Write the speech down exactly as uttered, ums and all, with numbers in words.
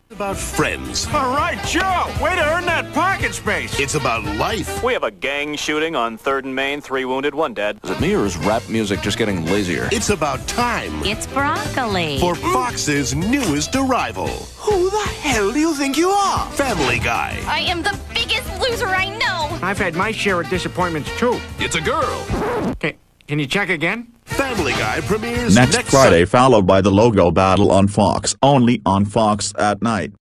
About friends. All right, Joe. Way to earn that pocket space. It's about life. We have a gang shooting on third and Main. Three wounded, one dead. Is it me or is rap music just getting lazier? It's about time. It's broccoli. For Fox's newest arrival. Who the hell do you think you are? Family Guy. I am the biggest loser I know. I've had my share of disappointments, too. It's a girl. Okay, can you check again? Family Guy premieres next, next Friday, Sun- followed by the logo battle on Fox, only on Fox at night.